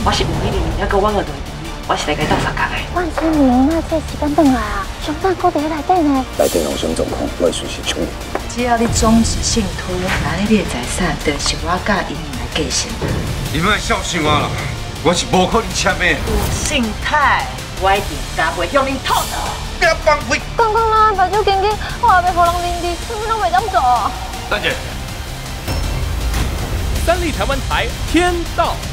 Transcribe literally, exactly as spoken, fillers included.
我是吴美玲，还个我个内弟，我是来甲斗相共的。 万千明，那这时间转来啊，上班搁伫内底呢。 内底有什么状况，我会随时处理。 只要你终止信托，拿你的财产，就是我甲伊来继承。 你莫小心我啦，我是无可能签的。 有信贷，我一定加袂向恁讨的。 不要放屁！ 刚刚咱目睭紧紧，我也要互人认知，什么拢袂当做。 大姐。 三立台湾台天道。